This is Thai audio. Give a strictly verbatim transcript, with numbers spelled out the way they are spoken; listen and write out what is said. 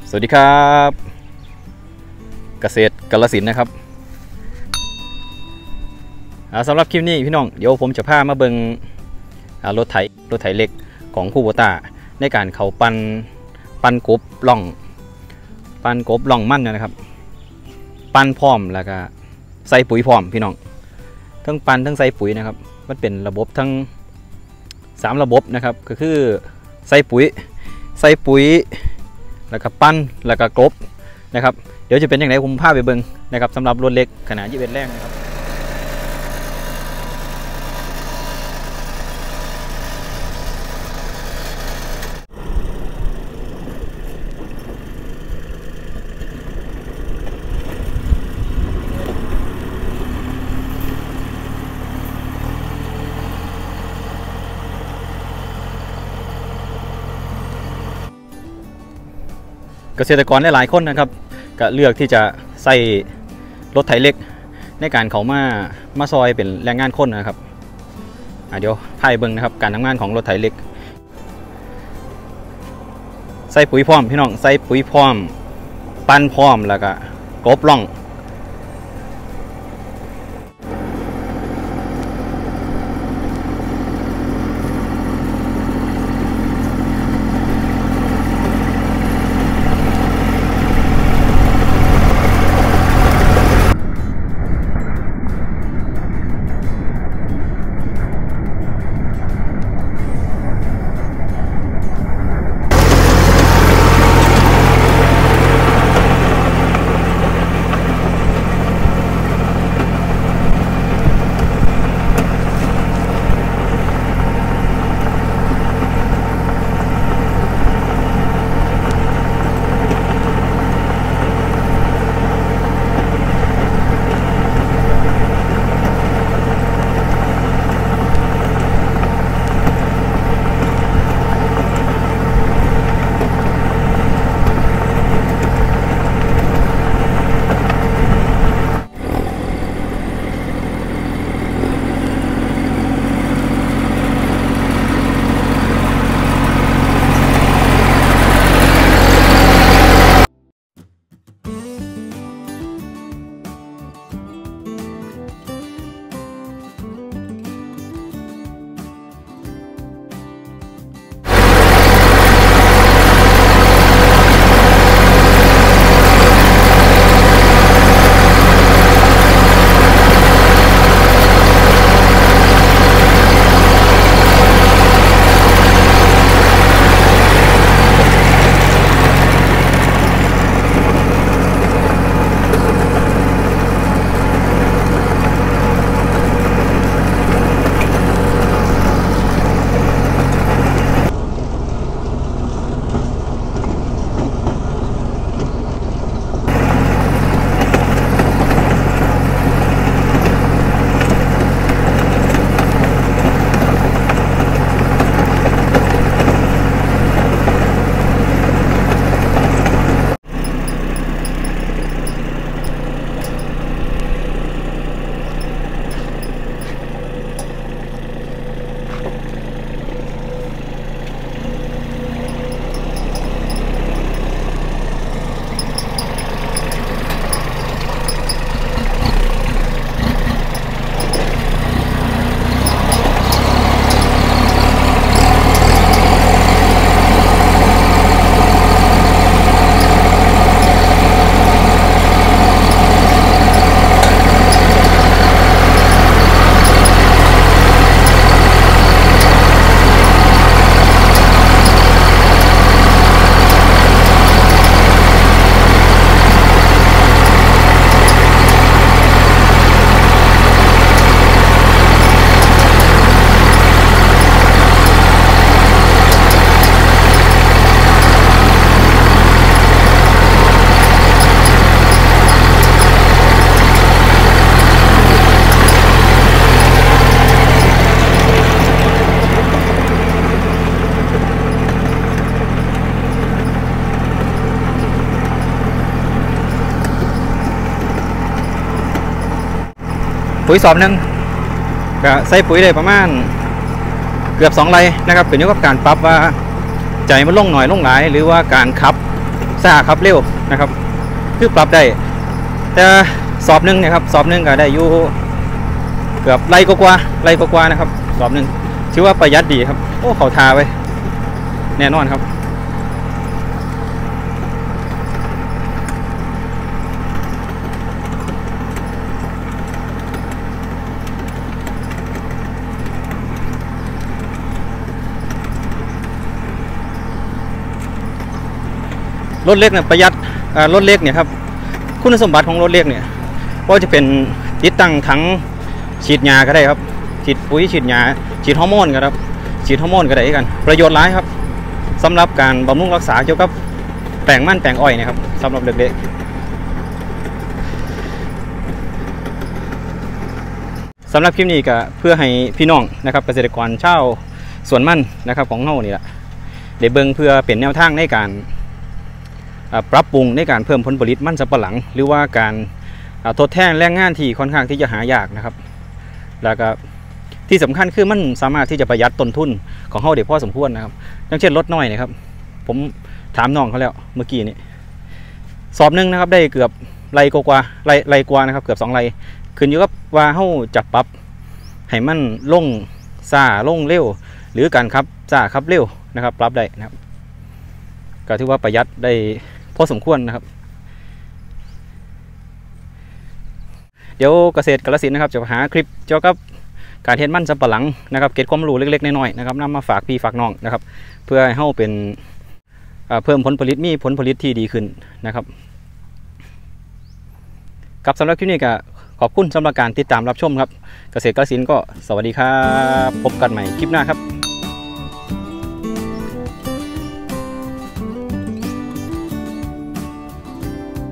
สวัสดีครับเกษตรกาฬสินธุ์นะครับสำหรับคลิปนี้พี่น้องเดี๋ยวผมจะพามาเบิงรถไถรถไถเล็กของคูโบต้าในการเขาปันปันกบล่องปันกบล่องมั่นนะครับปันพร้อมแล้วก็ใส่ปุ๋ยพร้อมพี่น้องทั้งปันทั้งใส่ปุ๋ยนะครับมันเป็นระบบทั้งสามระบบนะครับก็คือใส่ปุ๋ยใส่ปุ๋ยแล้วก็ปั้นแล้วก็กบนะครับเดี๋ยวจะเป็นอย่างไรผมพาไปเบิ่งนะครับสำหรับรถเล็กขนาดยี่สิบเอ็ดแรงนะครับเกษตรกรหลายๆคนนะครับก็เลือกที่จะใส่รถไถเล็กในการเขามามาซอยเป็นแรงงานคนนะครับเดี๋ยวพายเบิ้งนะครับการทำงานของรถไถเล็กใส่ปุ๋ยพร้อมพี่น้องใส่ปุ๋ยพร้อมปั้นพร้อมแล้วก็กบล่องปุ๋ยสอบหนึ่งก็ใส่ปุ๋ยได้ประมาณเกือบสองไร่นะครับเป็นอยู่กับการปรับว่าใจมันลงหน่อยลงหลายหรือว่าการขับซาขับเร็วนะครับคือปรับได้แต่สอบหนึ่งนะครับสอบหนึ่งก็ได้อยู่เกือบไล่กว่าไล่กว่านะครับสอบหนึ่งถือว่าประหยัดดีครับโอ้เขาทาไว้แน่นอนครับรถเล็กเนี่ยประหยัดรถเล็กเนี่ยครับคุณสมบัติของรถเล็กเนี่ยก็จะเป็นติดตั้งถังฉีดยาก็ได้ครับฉีดปุ๋ยฉีดยาฉีดฮอร์โมนก็ครับฉีดฮอร์โมนก็ได้กันประโยชน์หลายครับสำหรับการบำรุงรักษาเกี่ยวกับแปลงมันแปลงอ้อยนะครับสำหรับเล็กๆสำหรับคลิปนี้ก็เพื่อให้พี่น้องนะครับเกษตรกรชาวสวนมันนะครับของเฮานี่แหละได้เบิ่งเพื่อเป็นแนวทางในการปรับปรุงในการเพิ่มผลผลิตมันสำปะหลังหรือว่าการทดแทนแรงงานที่ค่อนข้างที่จะหายากนะครับแล้วก็ที่สำคัญคือมันสามารถที่จะประหยัดต้นทุนของเขาได้พอสมควรนะครับอย่างเช่นรถน้อยนะครับผมถามน้องเขาแล้วเมื่อกี้นี้สอบหนึ่งนะครับได้เกือบไรกว่าไรไรกว่านะครับเกือบสองไรขึ้นอยู่กับว่าเขาจับปรับให้มันลงซาลงเร็วหรือการขับซาขับเร็วนะครับปรับได้นะครับก็ถือว่าประหยัดได้พอสมควรนะครับเดี๋ยวเกษตรกาฬสินธุ์นะครับจะหาคลิปเกี่ยวกับการเฮ็ดมันสำปะหลังนะครับเก็บความรู้เล็กๆน้อยๆนะครับนำมาฝากพี่ฝากน้องนะครับเพื่อให้เฮาเป็นเพิ่มผลผลิตมีผลผลิตที่ดีขึ้นนะครับกับสำหรับคลิปนี้ก็ขอบคุณสำหรับการติดตามรับชมครับเกษตรกาฬสินธุ์ก็สวัสดีครับพบกันใหม่คลิปหน้าครับ